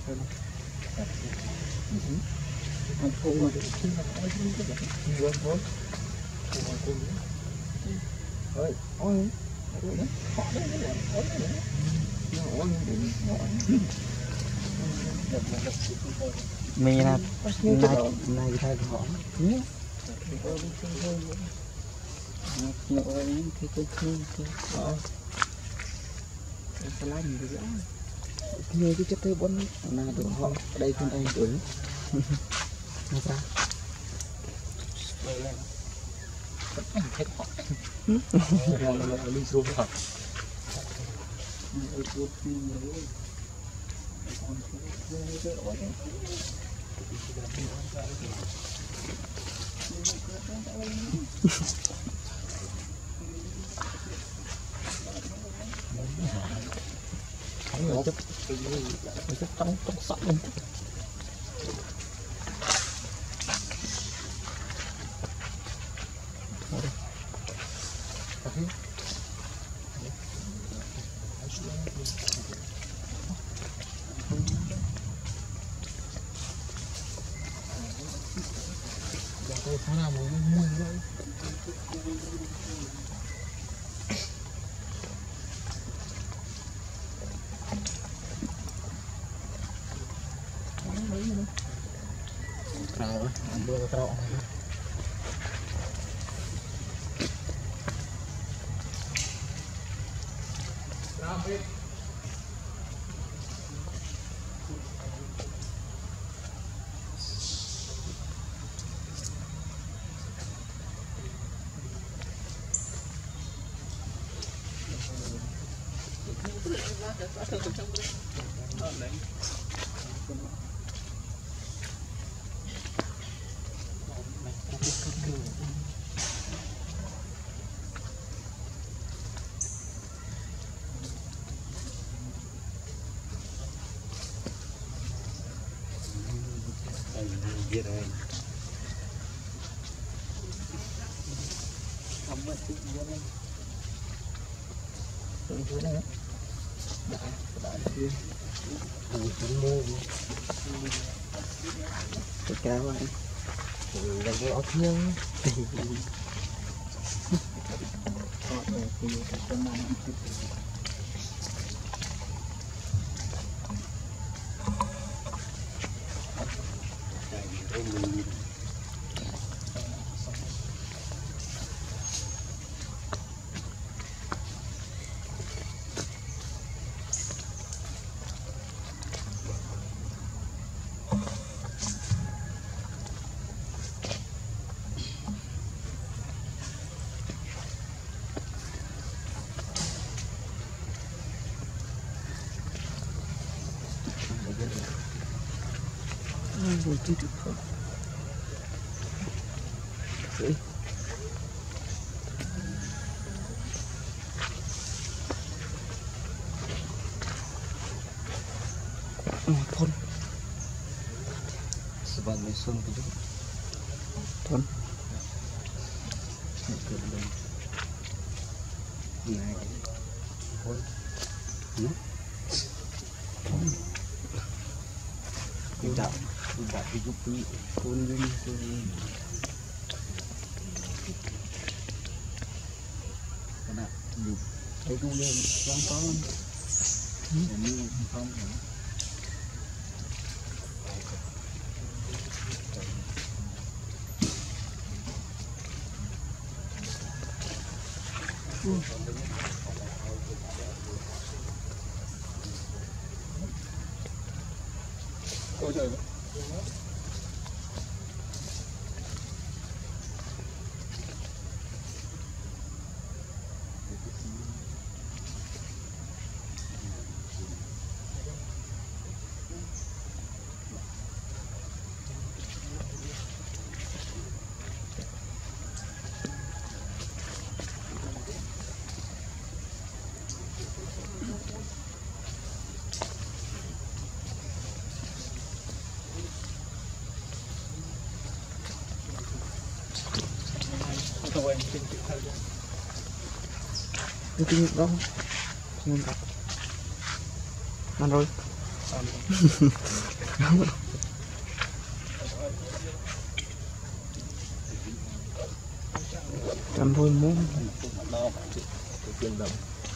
anh không mà ơi ôi mì là này thay họ nhé nhiều ơi cái lá gì vậy nhiều cái chất thế bún nào được không đây con anh tuổi nó ra thấy họ đi xuống hả chút trong sọt lên nó làm một mùi vậy cào bơ cào biết rồi không mất chút gì đâu từng thứ này đã chưa đủ chín mua cái cá này là cái ốc nhung Rồi đi được không? Đấy. Thôn. Sebagai sun itu. Thôn. Này. Thôn. Tidak hidup pun ini karena di itu dia pelan-pelan ini không ôi trời Itu đâu, mình gặp, ăn rồi. Trăm thôi muốn đo cái tiền đồng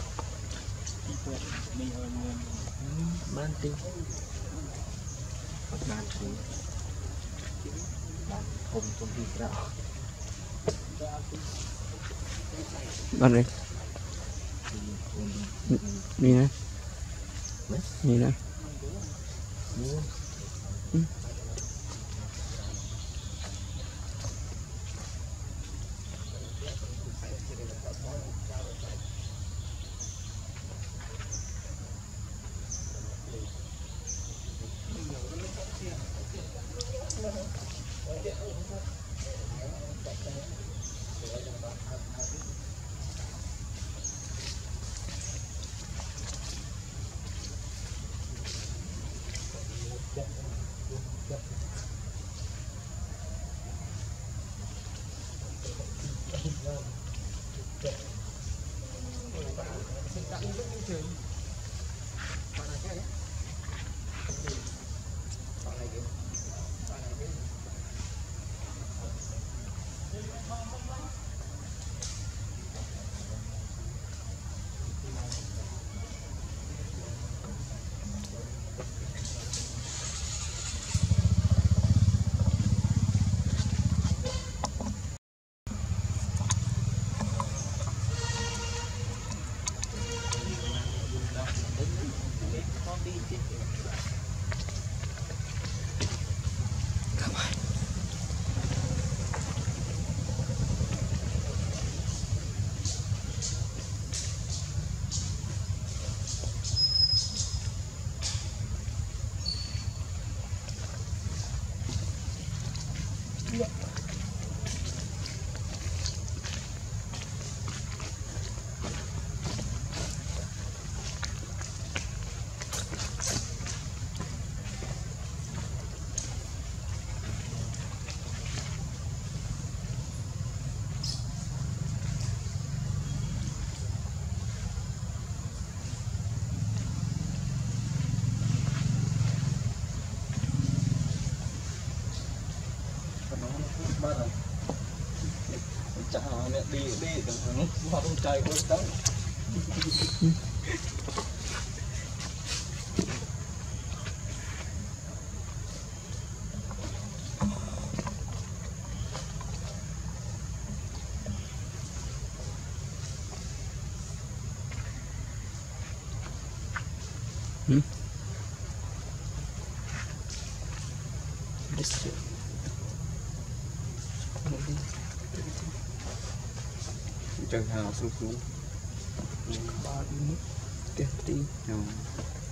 ban tiêu ban số ban hồng trong đi đạo bạn này đi này đi này chả mẹ đi đừng vào trong trái của tao chẳng hào xuống xuống ba đi tiếp đi